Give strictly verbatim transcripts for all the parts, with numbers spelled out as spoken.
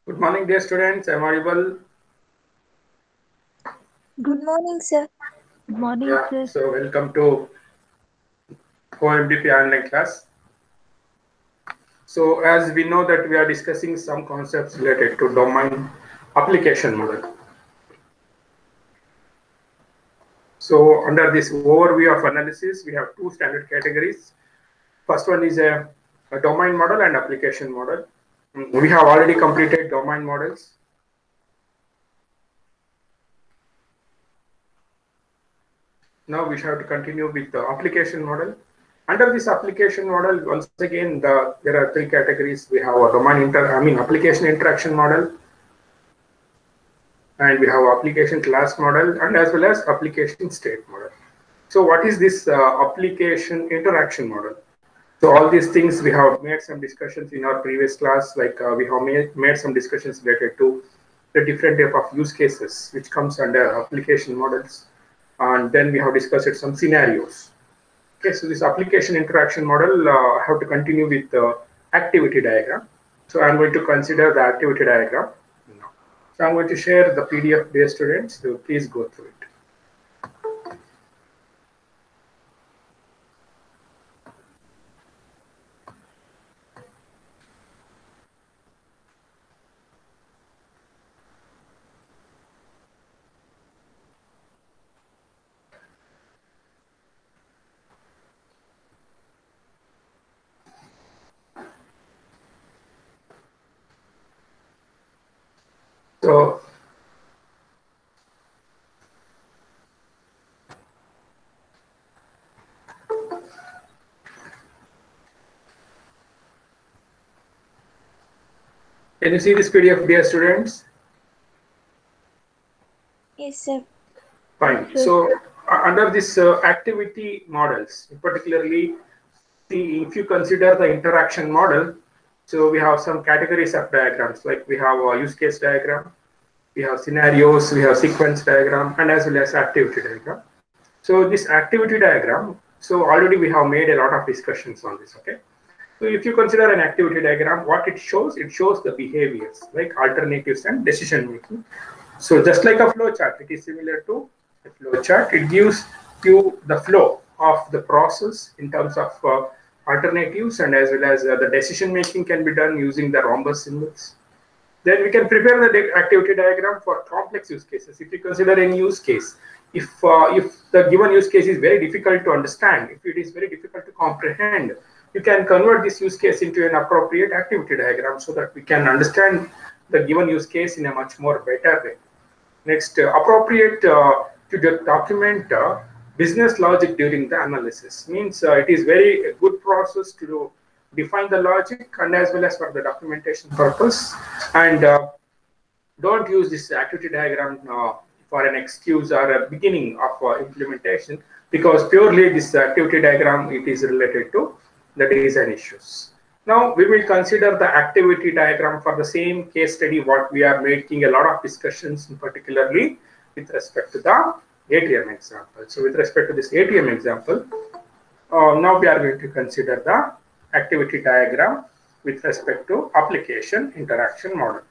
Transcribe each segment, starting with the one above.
Good morning, dear students. I'm audible. Good morning, sir. Good morning, Yeah. sir. So welcome to O M D P online class. So as we know that we are discussing some concepts related to domain application model. So under this overview of analysis, we have two standard categories. First one is a, a domain model and application model. We have already completed domain models. Now we have to continue with the application model. Under this application model, once again, the, there are three categories. We have a domain inter, I mean, application interaction model, and we have application class model, and as well as application state model. So what is this uh, application interaction model? So all these things we have made some discussions in our previous class, like uh, we have made, made some discussions related to the different type of use cases, which comes under application models. And then we have discussed some scenarios. Okay, so this application interaction model, uh, I have to continue with the activity diagram. So I'm going to consider the activity diagram. So I'm going to share the P D F, dear students. So please go through it. So can you see this P D F, dear students? Yes, sir. Fine. Yes, So uh, under this uh, activity models, particularly, see, if you consider the interaction model, so we have some categories of diagrams, like we have a use case diagram, we have scenarios, we have sequence diagram, and as well as activity diagram. So this activity diagram, so already we have made a lot of discussions on this, okay? So if you consider an activity diagram, what it shows, it shows the behaviors, like alternatives and decision making. So just like a flow chart, it is similar to a flow chart. It gives you the flow of the process in terms of uh, alternatives, and as well as uh, the decision making can be done using the rhombus symbols. Then we can prepare the activity diagram for complex use cases. If you consider any use case, if uh, if the given use case is very difficult to understand, if it is very difficult to comprehend, you can convert this use case into an appropriate activity diagram so that we can understand the given use case in a much more better way. Next, uh, appropriate uh, to document uh, business logic during the analysis means uh, it is very a good process to define the logic and as well as for the documentation purpose. And uh, don't use this activity diagram uh, for an excuse or a beginning of uh, implementation, because purely this activity diagram, it is related to the design issues. Now we will consider the activity diagram for the same case study what we are making a lot of discussions, in particularly with respect to the A T M example. So with respect to this A T M example, uh, now we are going to consider the activity diagram with respect to application interaction model.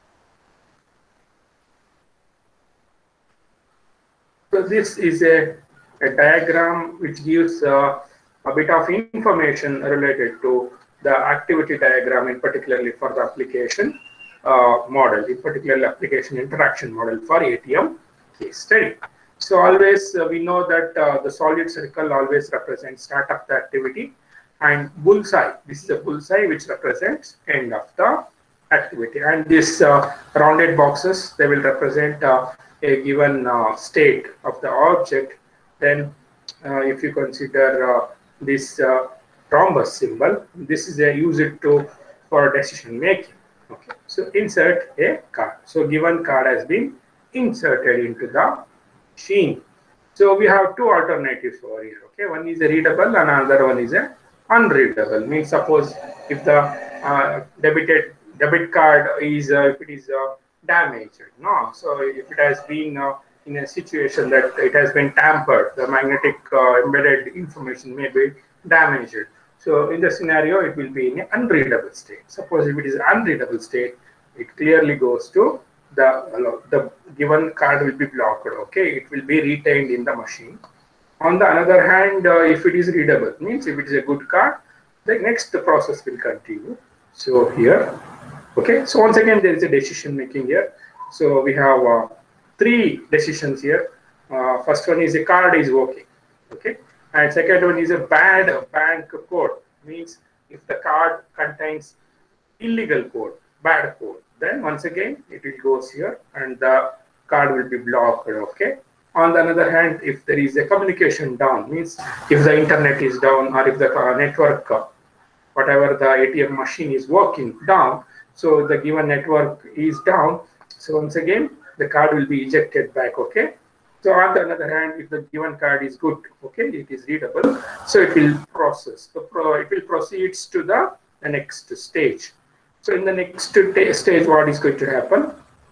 So this is a, a diagram which gives uh, a bit of information related to the activity diagram, in particularly for the application uh, model, in particular application interaction model for A T M case study. So always uh, we know that uh, the solid circle always represents start of the activity, and bullseye, this is a bullseye which represents end of the activity, and these uh, rounded boxes, they will represent uh, a given uh, state of the object. Then uh, if you consider uh, this uh, rhombus symbol, this is a use it to for decision making. Okay, so insert a card. So given card has been inserted into the machine. So we have two alternatives over here. Okay, one is a readable and another one is a unreadable. Means suppose if the uh, debited debit card is uh, if it is uh, damaged, no. So if it has been uh, in a situation that it has been tampered, the magnetic uh, embedded information may be damaged. So in the scenario, it will be in an unreadable state. Suppose if it is an unreadable state, It clearly goes to the, the given card will be blocked, okay? It will be retained in the machine. On the other hand, uh, if it is readable, means if it is a good card, the next the process will continue. So here, okay, so once again there is a decision making here. So we have uh, three decisions here. Uh, first one is a card is working, okay, and second one is a bad bank code, means if the card contains illegal code, bad code, then once again it will goes here and the card will be blocked, okay. On the other hand, if there is a communication down, means if the internet is down or if the uh, network, uh, whatever the A T M machine is working down, so the given network is down, so once again the card will be ejected back, okay. So on the other hand, if the given card is good, okay, it is readable, so it will process, so pro it will proceeds to the, the next stage. So in the next stage, what is going to happen?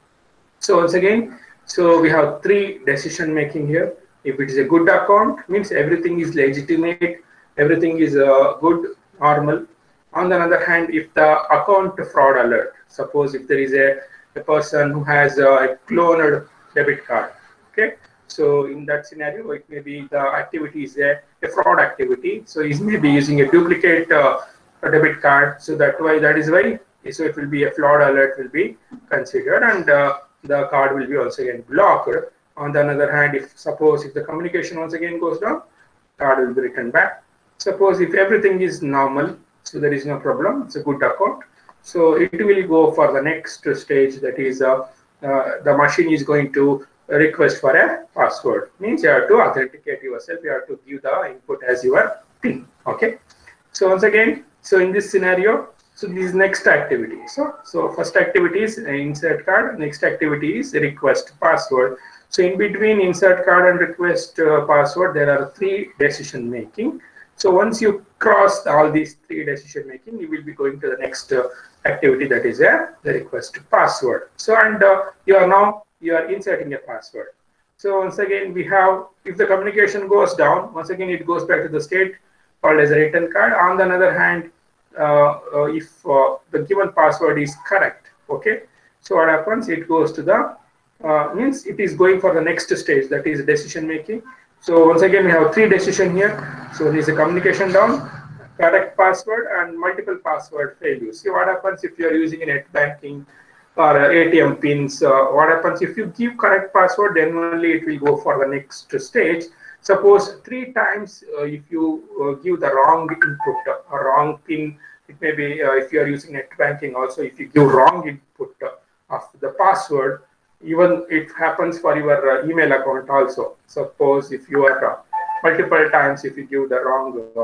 So once again, so we have three decision making here. If it is a good account, means everything is legitimate, everything is uh, good, normal. On the other hand, if the account fraud alert, suppose if there is a, a person who has a cloned debit card, okay. So in that scenario, it may be the activity is a, a fraud activity. So he's maybe using a duplicate uh, a debit card. So that why that is why. So it will be a fraud alert will be considered, and uh, the card will be also again blocked. On the other hand, if suppose if the communication once again goes down, card will be returned back. Suppose if everything is normal, so there is no problem, it's a good account. So it will go for the next stage, that is uh, uh, the machine is going to request for a password. Means you have to authenticate yourself, you have to give the input as your PIN, okay. So once again, so in this scenario, so this next activity. So, so first activity is insert card. Next activity is request password. So in between insert card and request uh, password, there are three decision making. So once you cross all these three decision making, you will be going to the next uh, activity, that is uh, the request password. So and uh, you are now you are inserting a password. So once again we have, if the communication goes down, once again it goes back to the state called as a return card. On the other hand, Uh, uh, if uh, the given password is correct, okay, so what happens, it goes to the uh, means it is going for the next stage, that is decision making. So once again we have three decision here. So there is a communication down, correct password, and multiple password failures. See what happens if you are using a net banking or uh, A T M pins. Uh, what happens if you give correct password, then only it will go for the next stage. Suppose three times uh, if you uh, give the wrong input, a wrong pin, it may be uh, if you are using net banking also, if you give wrong input uh, of the password, even it happens for your uh, email account also. Suppose if you are uh, multiple times, if you give the wrong uh,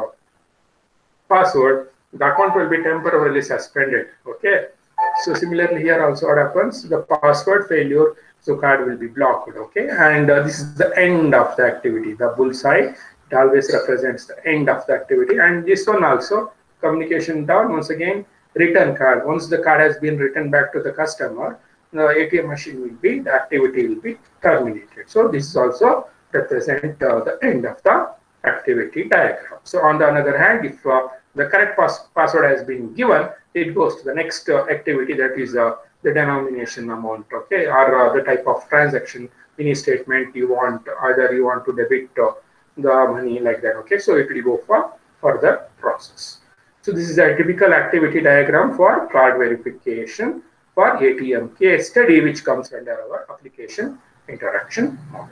password, the account will be temporarily suspended, okay. So similarly here also what happens, the password failure, so card will be blocked, okay. And uh, this is the end of the activity. The bullseye, it always represents the end of the activity. And this one also, communication down, once again return card. Once the card has been returned back to the customer, the A T M machine will be, the activity will be terminated. So this is also represent uh, the end of the activity diagram. So on the other hand, if uh, the correct pass password has been given, it goes to the next uh, activity, that is uh, the denomination amount, okay, or uh, the type of transaction, any statement you want, either you want to debit uh, the money like that, okay. So it will go for further process. So this is a typical activity diagram for card verification for A T M case study, which comes under our application interaction model.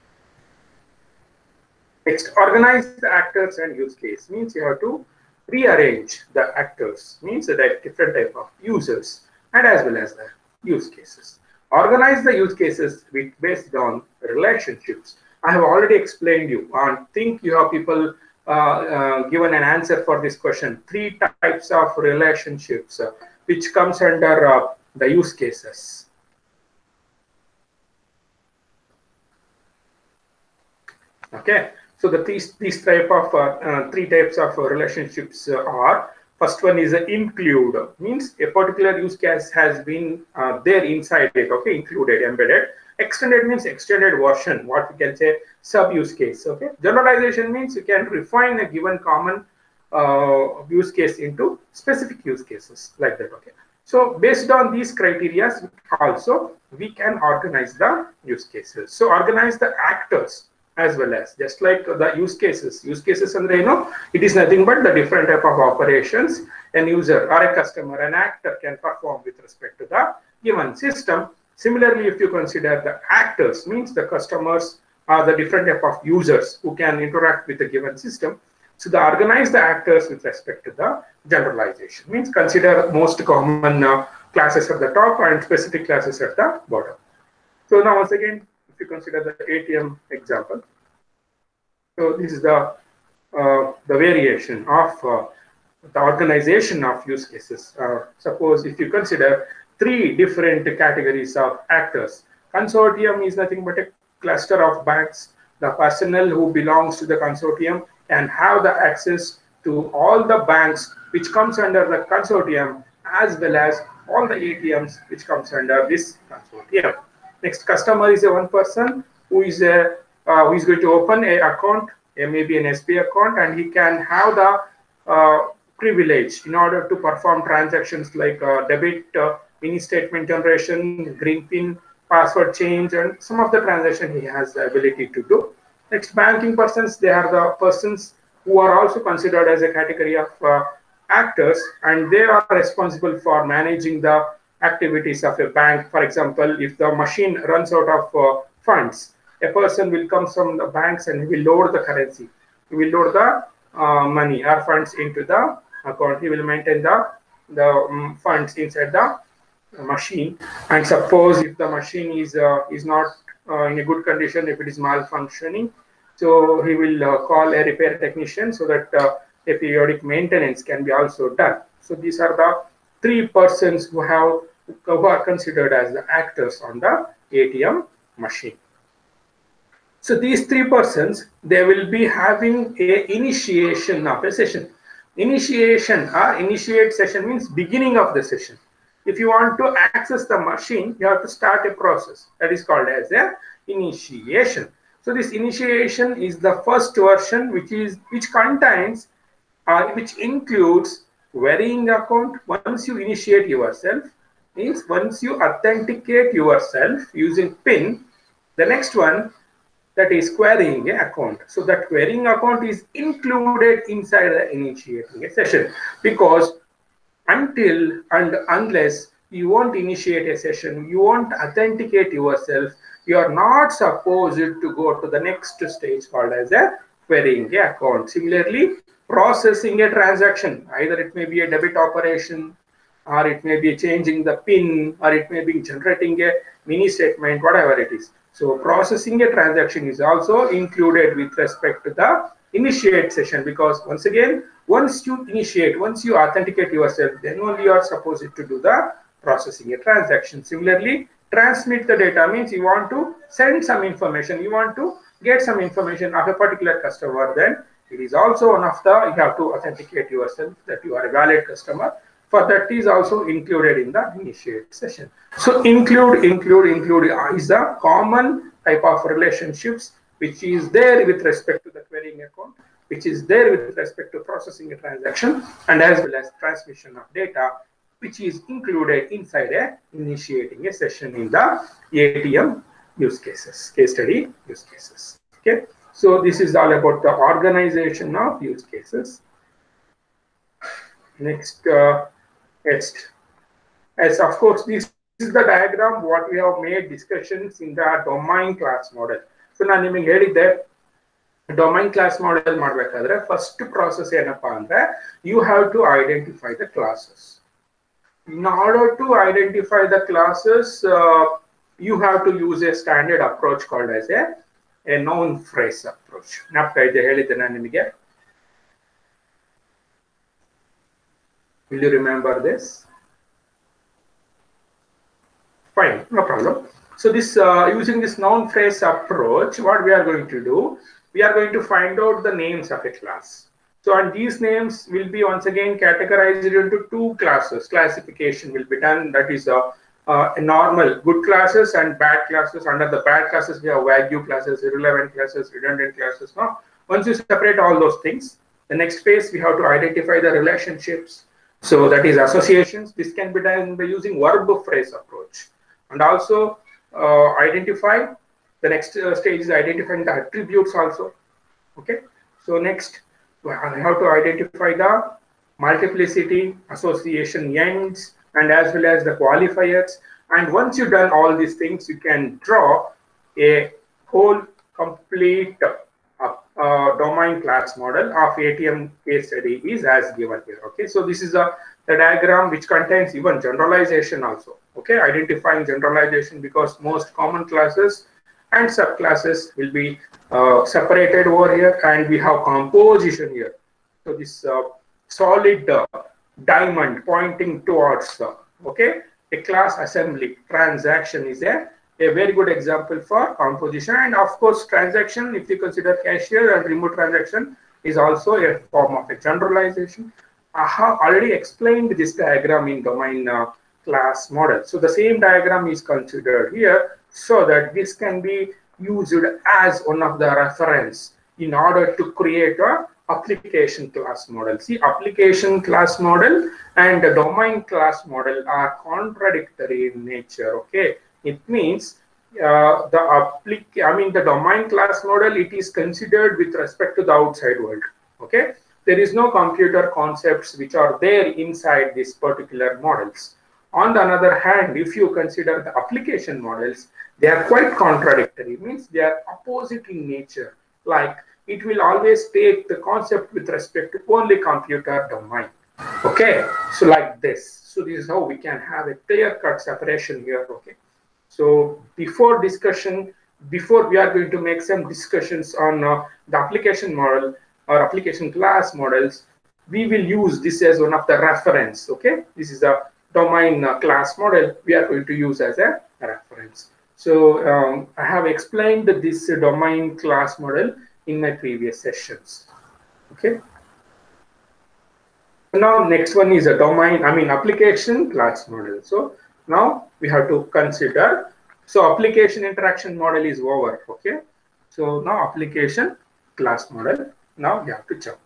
Next, organize the actors and use case. Means you have to rearrange the actors, means that different type of users, and as well as the use cases. Organize the use cases with based on relationships. I have already explained you. I think you have people uh, uh, given an answer for this question. Three types of relationships, uh, which comes under uh, the use cases. Okay. So the these these type of uh, uh, three types of uh, relationships uh, are. First one is uh, include, means a particular use case has been uh, there inside it, okay, included, embedded. Extended means extended version, what we can say sub use case, okay. Generalization means you can refine a given common uh, use case into specific use cases like that, okay. So based on these criteria, also we can organize the use cases. So organize the actors as well as, just like the use cases. Use cases, and you know, it is nothing but the different type of operations an user or a customer, an actor can perform with respect to the given system. Similarly, if you consider the actors, means the customers are the different type of users who can interact with the given system. So the organize the actors with respect to the generalization, means consider most common uh, classes at the top and specific classes at the bottom. So now once again, if you consider the A T M example, so this is the uh, the variation of uh, the organization of use cases. Uh, suppose if you consider three different categories of actors. Consortium is nothing but a cluster of banks. The personnel who belongs to the consortium and have the access to all the banks which comes under the consortium, as well as all the A T Ms which comes under this consortium. Next, customer is a one person who is a uh, who is going to open a account, a, maybe an S B I account, and he can have the uh, privilege in order to perform transactions like uh, debit, uh, mini statement generation, green pin, password change, and some of the transaction he has the ability to do. Next, banking persons, they are the persons who are also considered as a category of uh, actors, and they are responsible for managing the activities of a bank. For example, if the machine runs out of uh, funds, a person will come from the banks and he will load the currency. He will load the uh, money or funds into the account. He will maintain the, the um, funds inside the machine. And suppose if the machine is, uh, is not uh, in a good condition, if it is malfunctioning, so he will uh, call a repair technician so that uh, a periodic maintenance can be also done. So these are the three persons who have who are considered as the actors on the A T M machine. So these three persons, they will be having a initiation of a session. Initiation or initiate session means beginning of the session. If you want to access the machine, you have to start a process that is called as a initiation. So this initiation is the first version, which is which contains uh, which includes querying account. Once you initiate yourself, means once you authenticate yourself using PIN, the next one, that is querying a account. So that querying account is included inside the initiating a session, because until and unless you won't initiate a session, you won't authenticate yourself, you are not supposed to go to the next stage called as a querying a account. Similarly, processing a transaction, either it may be a debit operation, or it may be changing the PIN, or it may be generating a mini statement, whatever it is. So processing a transaction is also included with respect to the initiate session, because once again, once you initiate, once you authenticate yourself, then only you are supposed to do the processing a transaction. Similarly, transmit the data means you want to send some information, you want to get some information of a particular customer, then it is also one of the, you have to authenticate yourself that you are a valid customer. For that is also included in the initiate session. So include, include, include is a common type of relationships which is there with respect to the querying account, which is there with respect to processing a transaction, and as well as transmission of data, which is included inside a initiating a session in the A T M use cases, case study use cases. Okay, so this is all about the organization of use cases. Next, uh, next, as of course, this is the diagram what we have made discussions in the domain class model. So ನಾನು ನಿಮಗೆ ಹೇಳಿದ್ದೆ domain class model ಮಾಡಬೇಕಾದ್ರೆ first process ಏನಪ್ಪಾ ಅಂದ್ರೆ you have to identify the classes. In order to identify the classes, uh, you have to use a standard approach called as a, a noun phrase approach. ಜ್ಞಾಪಕ ಇದೆ ಹೇಳಿದ್ದೆ ನಾನು ನಿಮಗೆ. Will you remember this? Fine, no problem. So this uh, using this noun phrase approach, what we are going to do, we are going to find out the names of a class. So and these names will be once again categorized into two classes. Classification will be done, that is a, uh, a normal good classes and bad classes. Under the bad classes we have value classes, irrelevant classes, redundant classes. No? Once you separate all those things, the next phase we have to identify the relationships. So that is associations. This can be done by using verb phrase approach. And also uh, identify, the next uh, stage is identifying the attributes also. Okay. So next, I have to identify the multiplicity, association ends, and as well as the qualifiers. And once you've done all these things, you can draw a whole complete uh, uh, domain class model of A T M case study is as given here. Okay, so this is a the diagram which contains even generalization also. Okay, identifying generalization, because most common classes and subclasses will be uh, separated over here, and we have composition here. So this uh, solid uh, diamond pointing towards uh, okay, a class assembly transaction is a, a very good example for composition. And of course, transaction, if you consider cashier and remote transaction, is also a form of a generalization. I have already explained this diagram in domain uh, class model. So the same diagram is considered here, so that this can be used as one of the reference in order to create a application class model. See, application class model and the domain class model are contradictory in nature. Okay, it means uh, the applic I mean the domain class model, it is considered with respect to the outside world. Okay, there is no computer concepts which are there inside these particular models. On the other hand, if you consider the application models, they are quite contradictory. It means they are opposite in nature. Like, it will always take the concept with respect to only computer domain. Okay, so like this. So this is how we can have a clear-cut separation here. Okay, so before discussion, before we are going to make some discussions on uh, the application model or application class models, we will use this as one of the reference. Okay, this is a domain uh, class model we are going to use as a reference. So um, I have explained this uh, domain class model in my previous sessions. Okay. Now next one is a domain, I mean application class model. So now we have to consider, so application interaction model is over. Okay. So now application class model, now we have to jump.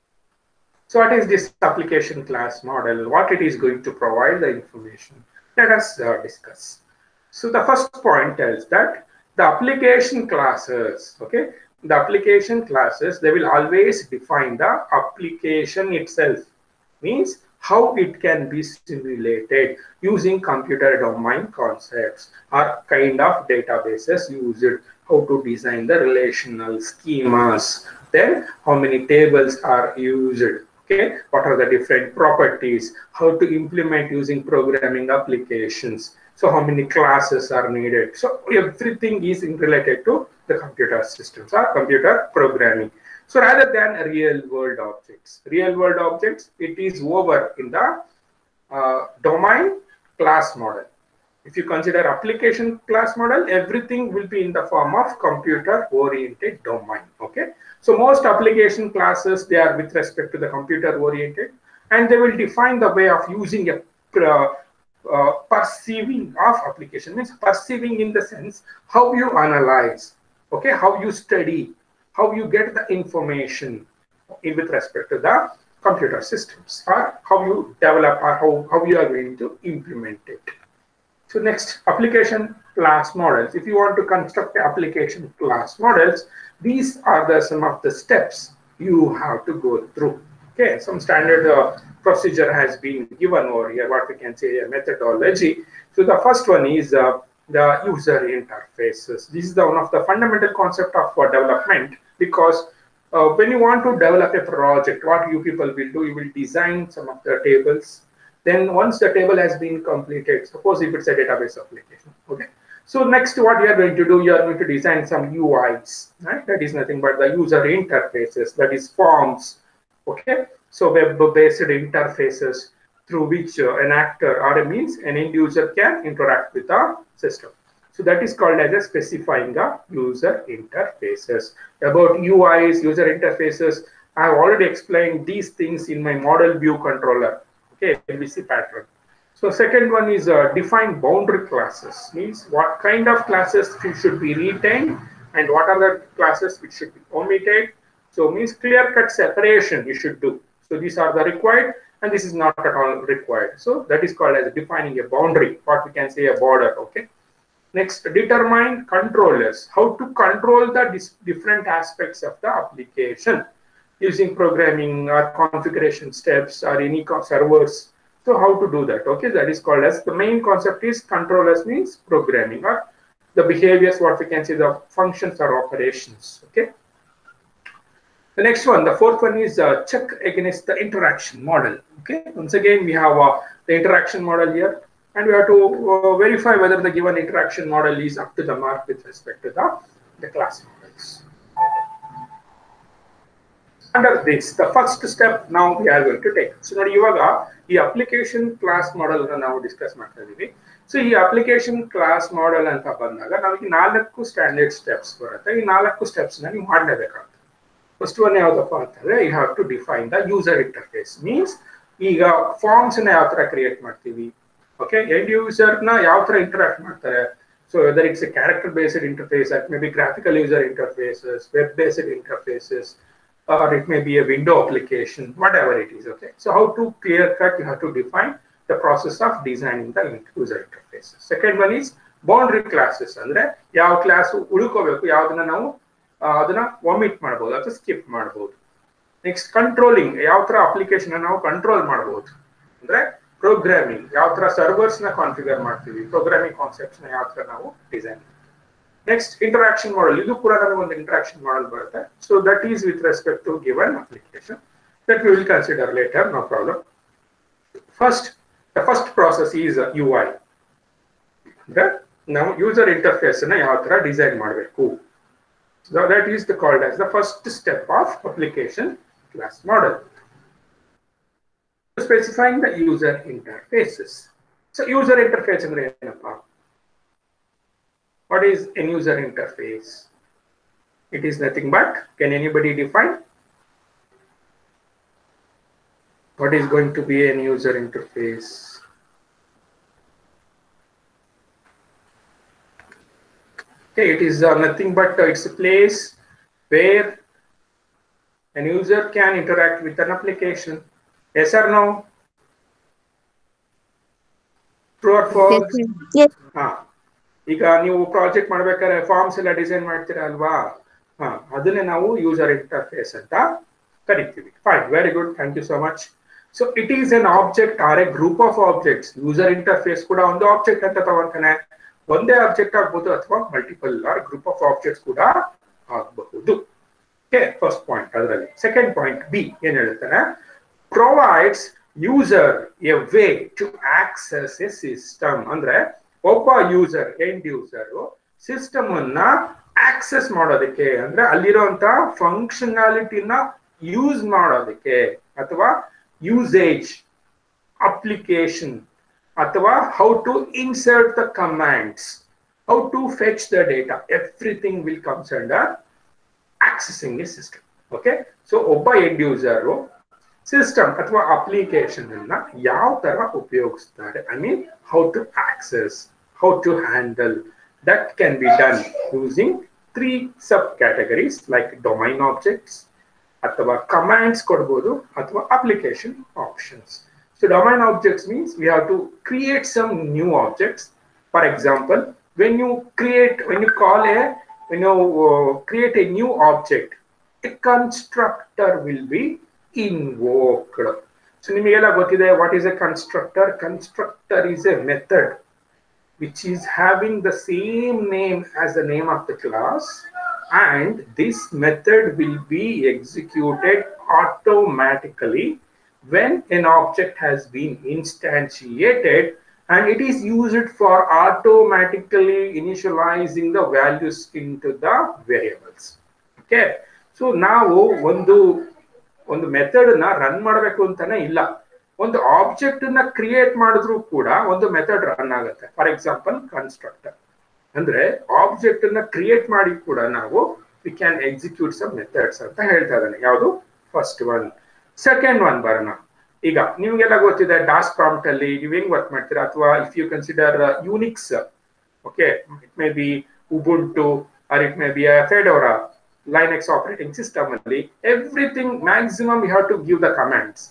So what is this application class model? What it is going to provide the information? Let us uh, discuss. So the first point tells that the application classes, okay, the application classes, they will always define the application itself, means how it can be simulated using computer domain concepts or kind of databases used, how to design the relational schemas, then how many tables are used, okay, what are the different properties, how to implement using programming applications, so how many classes are needed. So everything is related to the computer systems or computer programming. So rather than real world objects, real world objects, it is over in the uh, domain class model. If you consider application class model, everything will be in the form of computer oriented domain. Okay. So most application classes, they are with respect to the computer oriented, and they will define the way of using a uh, uh, perceiving of application, means perceiving in the sense how you analyze, okay, how you study, how you get the information in with respect to the computer systems, or how you develop, or how, how you are going to implement it. So next, application class models. If you want to construct the application class models, these are the some of the steps you have to go through. Okay, some standard uh, procedure has been given over here, what we can say a methodology. So the first one is uh, the user interfaces. This is the one of the fundamental concept of uh, development, because uh, when you want to develop a project, what you people will do, you will design some of the tables. Then once the table has been completed, suppose if it's a database application, okay. So next, what you are going to do, you are going to design some U Is, right? That is nothing but the user interfaces, that is forms, okay. So web-based interfaces through which uh, an actor or a means an end user can interact with the system. So that is called as a specifying the user interfaces. About U Is, user interfaces, I have already explained these things in my model view controller. Okay, L V C pattern. So second one is uh, define boundary classes, means what kind of classes should be retained and what are the classes which should be omitted. So means clear cut separation you should do. So these are the required, and this is not at all required. So that is called as defining a boundary, what we can say a border. Okay. Next, determine controllers, how to control the different aspects of the application using programming or configuration steps or any servers. So how to do that? Okay, that is called as the main concept is controllers means programming, or the behaviors, what we can say the functions or operations. Okay. The next one, the fourth one is uh, check against the interaction model. Okay, once again we have uh, the interaction model here, and we have to uh, verify whether the given interaction model is up to the mark with respect to the, the class models. Under this, the first step now we are going to take. So now ivaga ee application class model na ನಾವು discuss ಮಾಡ್ತಾ ಇದೀವಿ. So ಈ application class model ಅಂತ ಬಂದಾಗ ನಮಗೆ ನಾಲ್ಕು standard steps ಬರುತ್ತೆ. ಈ ನಾಲ್ಕು ಸ್ಟೆಪ್ಸ್ ನ ನೀವು ಮಾಡಲೇಬೇಕಾಗುತ್ತೆ. ಫಸ್ಟ್ ಒನ್ ಯಾವುದಪ್ಪ ಅಂತಂದ್ರೆ you have to define the user interface. Means ಈಗ ಫಾರ್ಮ್ಸ್ ನ ಯಾವ ತರ ಕ್ರಿಯೇಟ್ ಮಾಡ್ತೀವಿ, ಓಕೆ, ಎಂಡ್ ಯೂಸರ್ ನ ಯಾವ ತರ ಇಂಟರಾಕ್ಟ್ ಮಾಡ್ತಾರೆ. So whether it's a character based interface, it may be graphical user interfaces, web based interfaces, or it may be a window application, whatever it is. Okay, so how to clear cut, you have to define the process of designing the user interfaces. Second one is boundary classes. Andre yav class udukobeku, yavadana navu adana omit madabodu ಅಥವಾ skip madabodu. Next, controlling, yav tara application na navu control madabodu. Andre programming, yav tara servers na configure ಮಾಡ್ತೀವಿ, programming concepts na yav tara navu design. Next, interaction model. Idu pura namaga ಒಂದು interaction model ಬರುತ್ತೆ. So that is with respect to given application that we will consider later, no problem. First, the first process is U I. Okay? Now user interface na ಯಾವ ತರ design ಮಾಡಬೇಕು. So that is the called as the first step of application class model. Specifying the user interfaces. So user interface ಅಂದ್ರೆ ಏನಪ್ಪಾ? What is a user interface? It is nothing but, can anybody define? What is going to be a user interface? Okay, it is uh, nothing but uh, it's a place where an user can interact with an application. Yes or no? True or false? Yes. Ah. ಈಗ ನೀವು project ಮಾಡ್ಬೇಕಾದ್ರೆ forms ಎಲ್ಲ design ಮಾಡ್ತೀರಾ ಅಲ್ವಾ, ಹಾ, ಅದನ್ನೇ ನಾವು user interface ಅಂತ ಕರಿತೀವಿ. Fine, very good, thank you so much. So it is an object or a group of objects. User interface ಕೂಡ ಒಂದು ಆಬ್ಜೆಕ್ಟ್ ಅಂತ ತಗೊಂತಾನೆ. ಒಂದೇ ಆಬ್ಜೆಕ್ಟ್ ಆಗ್ಬಹುದು ಅಥವಾ multiple or group of objects ಕೂಡ ಆಗಬಹುದು. ಓಕೆ, ಫಸ್ಟ್ ಪಾಯಿಂಟ್ ಅದರಲ್ಲಿ. ಸೆಕೆಂಡ್ ಪಾಯಿಂಟ್ ಬಿ ಏನ್ ಹೇಳ್ತಾರೆ, provides user a way to access a system. ಅಂದ್ರೆ ಒಬ್ಬ ಯೂಸರ್, ಎಂಡ್ ಯೂಸರ್ ಸಿಸ್ಟಮ್ ಅನ್ನ ಆಕ್ಸೆಸ್ ಮಾಡೋದಕ್ಕೆ, ಅಂದ್ರೆ ಅಲ್ಲಿರುವಂತ ಫಂಕ್ಷನಾಲಿಟಿನ ಯೂಸ್ ಮಾಡೋದಕ್ಕೆ, ಅಥವಾ ಯೂಸೇಜ್, ಅಪ್ಲಿಕೇಶನ್, ಅಥವಾ how to insert the commands, how to fetch the data, everything will comes under accessing a system. Okay, so ಒಬ್ಬ ಎಂಡ್ ಯೂಸರ್ ಸಿಸ್ಟಮ್ ಅಥವಾ ಅಪ್ಲಿಕೇಶನ್ ಅನ್ನ ಯಾವ ತರ ಉಪಯೋಗಿಸ್ತಾರೆ, I mean how to access, how to handle, that can be done using three sub categories like domain objects, ಅಥವಾ commands ಕೊಡ್ಬೋದು, ಅಥವಾ application options. So domain objects means we have to create some new objects. For example, when you create when you call a when you create a new object, a constructor will be invoked. So ನಿಮಗೆಲ್ಲ ಗೊತ್ತಿದೆ what is a constructor. Constructor is a method which is having the same name as the name of the class, and this method will be executed automatically when an object has been instantiated, and it is used for automatically initializing the values into the variables. Okay, so ನಾವು ಒಂದು ಒಂದು method ನ run ಮಾಡಬೇಕು ಅಂತಾನೆ ಇಲ್ಲ, ಒಂದು object ನ create ಮಾಡಿದ್ರು ಕೂಡ ಒಂದು ಮೆಥಡ್ ರನ್ ಆಗುತ್ತೆ. ಫಾರ್ ಎಕ್ಸಾಂಪಲ್, ಕನ್ಸ್ಟ್ರಕ್ಟರ್ ಅಂದ್ರೆ ಆಬ್ಜೆಕ್ಟ್ ನ ಕ್ರಿಯೇಟ್ ಮಾಡಿ ಕೂಡ ನಾವು we can execute some methods ಅಂತ ಹೇಳ್ತಾ ಇದ್ದಾನೆ. ಯಾವುದು? First one. ಸೆಕೆಂಡ್ ಒನ್ ಬರೋಣ. ಈಗ ನಿಮ್ಗೆಲ್ಲ ಗೊತ್ತಿದೆ ಡಾಸ್ ಪ್ರಾಂಪ್ಟ್ ಅಲ್ಲಿ ನೀವು ಹೆಂಗ್ ವರ್ಕ್ ಮಾಡ್ತೀರಾ, ಅಥವಾ if you consider Unix, okay, it may be Ubuntu or it may be a Fedora, Linux operating system, everything maximum you have to give the commands.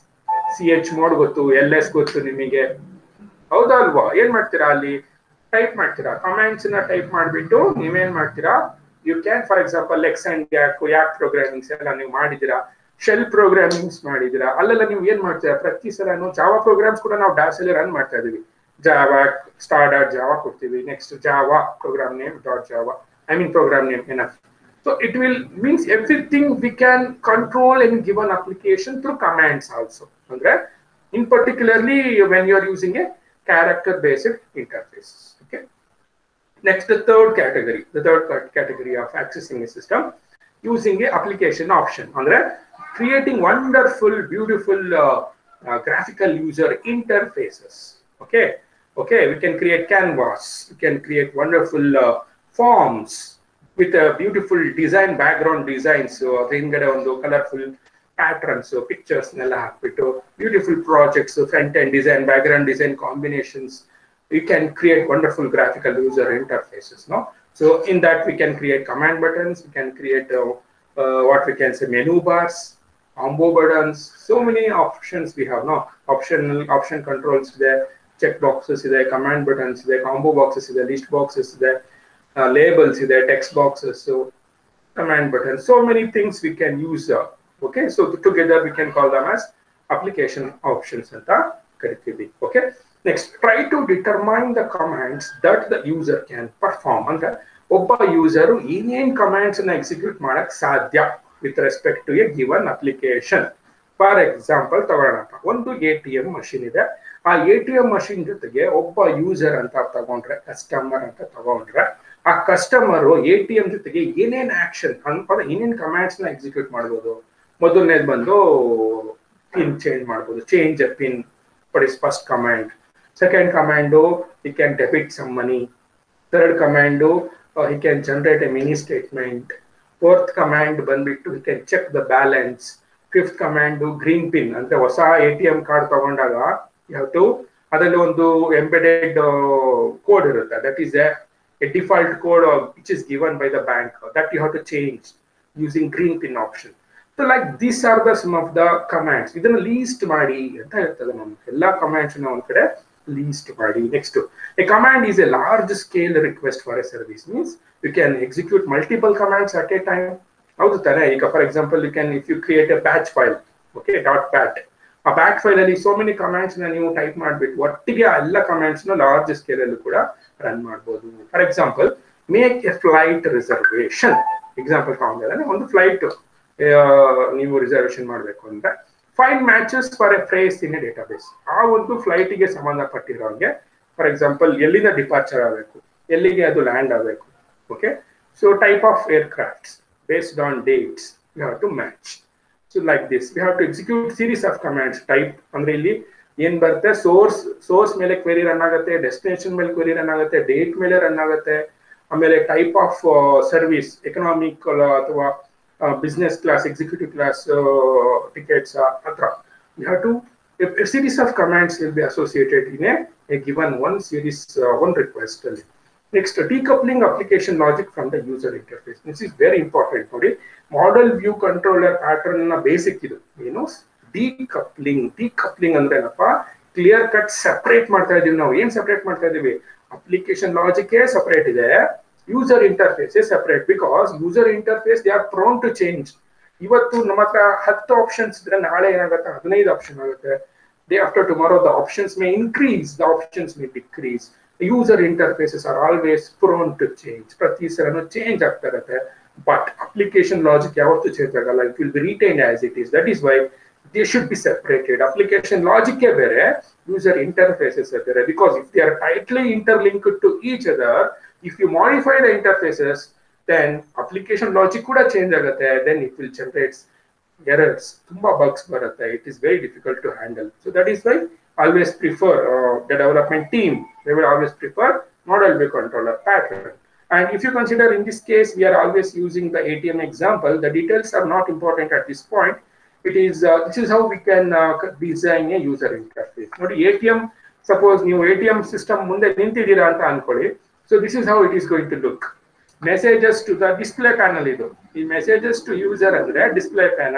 C H mod ಗೊತ್ತು, L S ಗೊತ್ತು ನಿಮಗೆ, ಹೌದಾ ಅಲ್ವಾ? ಏನ್ ಮಾಡ್ತೀರಾ ಅಲ್ಲಿ type ಮಾಡ್ತೀರಾ, commands ನ ಟೈಪ್ ಮಾಡ್ಬಿಟ್ಟು ನೀವೇನ್ ಮಾಡ್ತೀರಾ, you can for example lex and yacc yacc ಪ್ರೋಗ್ರಾಮಿಂಗ್ಸ್ ಎಲ್ಲ ನೀವು ಮಾಡಿದಿರಾ, ಶೆಲ್ ಪ್ರೋಗ್ರಾಮಿಂಗ್ಸ್ ಮಾಡಿದಿರಾ, ಅಲ್ಲೆಲ್ಲ ನೀವು ಏನ್ ಮಾಡ್ತೀರಾ, ಪ್ರತಿ ಸಲ ಜಾವಾ ಪ್ರೋಗ್ರಾಮ್ಸ್ ಕೂಡ ನಾವು ಡ್ಯಾಶ್ ಅಲ್ಲಿ ರನ್ ಮಾಡ್ತಾ ಇದೀವಿ. ಜಾವಾ ಸ್ಟಾರ್ ಡಾಟ್ ಜಾವಾ ಕೊಡ್ತೀವಿ, next Java program name dot Java, I mean program name enough. So it will means everything we can control in given application through commands also. Okay? In particularly when you are using a character based interface. Okay. Next, the third category, the third category of accessing a system using a application option. Okay? Creating wonderful, beautiful uh, uh, graphical user interfaces. Okay. Okay. We can create canvas. We can create wonderful uh, forms with a beautiful design, background designs, so ಹಿಂಗಡೆ ಒಂದು colourful patterns, pictures ನೆಲ್ಲ ಹಾಕ್ಬಿಟ್ಟು beautiful projects, front end design, background design combinations. We can create wonderful graphical user interfaces. No, so in that we can create command buttons, we can create uh, uh, what we can say menu bars, combo buttons. So many options we have. No, optional option controls there, check boxes there, command buttons there, combo boxes there, list boxes there. Uh, labels there, text boxes, so command buttons, so many things we can use. Uh, okay, so together we can call them as application options anta karitivi. Okay, next, try to determine the commands that the user can perform. Andre obba user inen commands na execute madak sadhya with respect to a given application. For example, ತಗೊಳ್ಳೋಣ, ಒಂದು A T M machine ಇದೆ. ಆ A T M machine ಜೊತೆಗೆ ಒಬ್ಬ user ಅಂತ ತಗೊಂಡ್ರೆ, customer ಅಂತ ತಗೊಂಡ್ರೆ, ಆ ಕಸ್ಟಮರ್ ಎ ಟಿ ಎಂ ಜೊತೆಗೆ ಏನೇನ್ ಆಕ್ಷನ್ ಅನ್ಕೊಂಡ ಏನೇನ್ ಕಮಾಂಡ್ಸ್ ನ ಎಕ್ಸಿಕ್ಯೂಟ್ ಮಾಡ್ಬೋದು. ಮೊದಲನೇದು ಬಂದು ಪಿನ್ ಚೇಂಜ್ ಮಾಡ್ಬೋದು, change a pin for is first command. Second command he can debit some money. Third command he can generate a mini statement. Fourth command ಬಂದ್ಬಿಟ್ಟು he can check the balance. Fifth command green pin ಅಂದ್ರೆ ಹೊಸ A T M card ತಗೊಂಡಾಗ you have to, ಅದರಲ್ಲಿ ಒಂದು embedded code ಇರುತ್ತೆ, that is a a default code which is given by the bank that you have to change using green pin option. So like these are the some of the commands. Idana least ಮಾಡಿ ಅಂತ ಹೇಳ್ತದೆ ನಮಗೆ. ಎಲ್ಲ commands ನ ಒಂದು ಕಡೆ least ಮಾಡಿ. Next, a command is a large scale request for a service. Means you can execute multiple commands at a time. ಹೌದು ತಾನೆ? ಈಗ for example you can, if you create a batch file, okay, dot bat, ಆ bat file ಅಲ್ಲಿ so many commands ನ ನೀವು type ಮಾಡ್ಬಿಟ್ಟು ಒಟ್ಟಿಗೆ ಎಲ್ಲ ಕಮಾಂಡ್ಸ್ ನ ಲಾರ್ಜ್ ಸ್ಕೇಲ್ ಅಲ್ಲೂ ಕೂಡ ರನ್ ಮಾಡಬಹುದು. For example, make a flight reservation. Example ತಗೊಂಡಿದ್ದಾನೆ, ಒಂದು ಫ್ಲೈಟ್ ನೀವು ರಿಸರ್ವೇಶನ್ ಮಾಡಬೇಕು ಅಂದ್ರೆ find matches for a phrase in a database. ಆ ಒಂದು ಫ್ಲೈಟ್ ಗೆ ಸಂಬಂಧಪಟ್ಟಿರೋಂಗೆ ಫಾರ್ ಎಕ್ಸಾಂಪಲ್ ಎಲ್ಲಿಂದ ಡಿಪಾರ್ಚರ್ ಆಗಬೇಕು, ಎಲ್ಲಿಗೆ ಅದು ಲ್ಯಾಂಡ್ ಆಗಬೇಕು. Okay, so type of aircrafts based on dates you have to match. So like this we have to execute series of commands. Type ಅಂದ್ರೆ ಇಲ್ಲಿ ಏನ್ ಬರುತ್ತೆ, ಸೋರ್ಸ್ ಸೋರ್ಸ್ ಮೇಲೆ ಕ್ವೆರಿ ರನ್ ಆಗುತ್ತೆ, ಡೆಸ್ಟಿನೇಷನ್ ಮೇಲೆ ಕ್ವೆರಿ ರನ್ ಆಗುತ್ತೆ, date ಮೇಲೆ run ಆಗುತ್ತೆ, ಆಮೇಲೆ ಟೈಪ್ ಆಫ್ ಸರ್ವಿಸ್, ಎಕನಾಮಿಕ್ ಅಥವಾ business class, executive class tickets ಅತ್ರ. You have to, a, a series of commands will be associated in a, a given one series uh, one request. Next, decoupling application logic from the user interface. This is very important. ನೋಡಿ, model view controller pattern ನ basic ಇದು ಏನು, ಡಿಕಪ್ಲಿಂಗ್. ಡಿಕಪ್ಲಿಂಗ್ ಅಂದ್ರೆ ಏನಪ್ಪ, clear cut separate ಮಾಡ್ತಾ ಇದೀವಿ ನಾವು. ಏನ್ ಸೆಪರೇಟ್ ಮಾಡ್ತಾ ಇದೀವಿ, ಅಪ್ಲಿಕೇಶನ್ ಲಾಜಿಕ್ ಸೆಪರೇಟ್ ಇದೆ, user interface separate. Because user interface they are prone to change. ಇವತ್ತು ನಮ್ಮ ಹತ್ರ ಹತ್ತು ಆಪ್ಷನ್ಸ್ ಇದ್ರೆ ನಾಳೆ ಏನಾಗುತ್ತೆ, ಹದಿನೈದು ಆಪ್ಷನ್ ಆಗುತ್ತೆ. Day after tomorrow the options may increase, the options may decrease. The user interfaces are always prone to change. ಪ್ರತಿ ಸಲನೂ ಚೇಂಜ್ ಆಗ್ತಾ ಇರುತ್ತೆ. But application logic ಯಾವತ್ತೂ ಚೇಂಜ್ ಆಗಲ್ಲ. It will be retained as it is. That is why they should be separated. Application logic ಬೇರೆ, user interfaces ಬೇರೆ. Because if they are tightly interlinked to each other, if you modify the interfaces, then application logic ಕೂಡ change ಆಗುತ್ತೆ. Then it will generate errors, tumba bugs barutte. It is very difficult to handle. So that is why always prefer uh, the development team, they will always prefer model view controller pattern. And if you consider in this case we are always using the A T M example, the details are not important at this point. It is uh, this is how we can uh, design a user interface. Nodi, A T M, suppose new A T M system munde nintidira anta ankoli. So this is how it is going to look. Messages to the display panel idu. The messages to user andre display panel.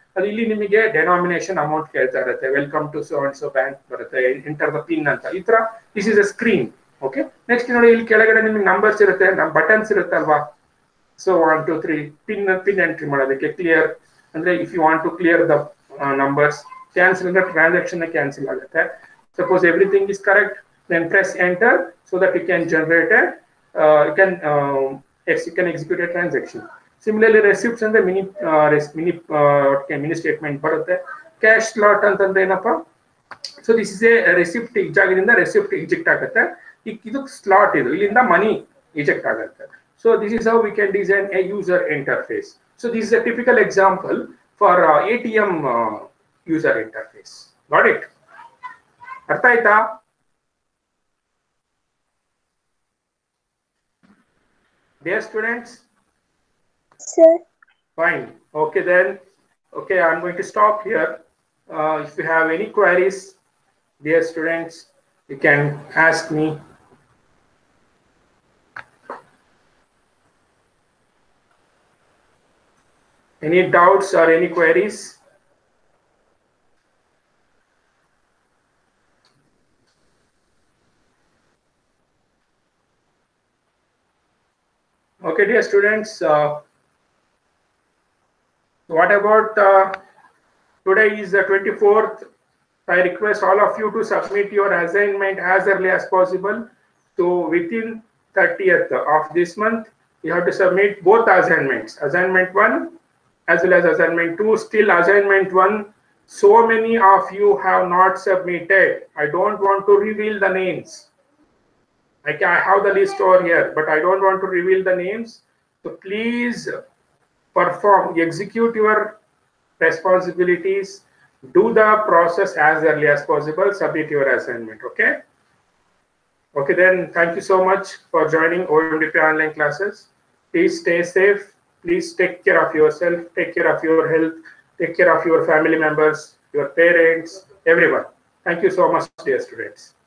ಅದು ಇಲ್ಲಿ ನಿಮಗೆ denomination amount ಕೇಳ್ತಾ ಇರುತ್ತೆ, welcome to so and so bank ಬರುತ್ತೆ, enter the pin ಅಂತ. ಈ ತರ this is a screen. Okay, next ನೋಡಿ ಇಲ್ಲಿ ಕೆಳಗಡೆ ನಿಮಗೆ ನಂಬರ್ಸ್ ಇರುತ್ತೆ, ನಮ್ಮ ಬಟನ್ಸ್ ಇರುತ್ತಲ್ವಾ. So one two three pin pin entry ಮಾಡೋದಕ್ಕೆ, ಕ್ಲಿಯರ್ ಅಂದ್ರೆ if you want to clear the numbers, cancel ಅಂದ್ರೆ ಟ್ರಾನ್ಸಾಕ್ಷನ್ ಕ್ಯಾನ್ಸಲ್ ಆಗುತ್ತೆ. Suppose everything is correct, then press enter so that you can generate a uh, you can uh, you can execute a transaction. Similarly receipts and the mini uh, mini uh, mini statement barutte. Cash slot antandre ಏನಪ್ಪ, so this is a receipt ಜಾಗದಿಂದ receipt eject ಆಗುತ್ತೆ. ಇದು slot, ಇದು ಇಲ್ಲಿಂದ money eject ಆಗುತ್ತೆ. So this is how we can design a user interface. So this is a typical example for uh, A T M uh, user interface. Got it? ಅರ್ಥ ಆಯ್ತಾ? Dear students? Sir. Fine. Okay then. Okay, I'm going to stop here. Uh, if you have any queries, dear students, you can ask me. Any doubts or any queries? Okay, dear students, uh, what about uh, today is the twenty-fourth. I request all of you to submit your assignment as early as possible. So within thirtieth of this month, you have to submit both assignments, assignment one as well as assignment two. Still assignment one, so many of you have not submitted. I don't want to reveal the names. I have the list over here, but I don't want to reveal the names. So please perform, execute your responsibilities, do the process as early as possible, submit your assignment. Okay? Okay, then thank you so much for joining O M D P online classes. Please stay safe. Please take care of yourself, take care of your health, take care of your family members, your parents, everyone. Thank you so much, dear students.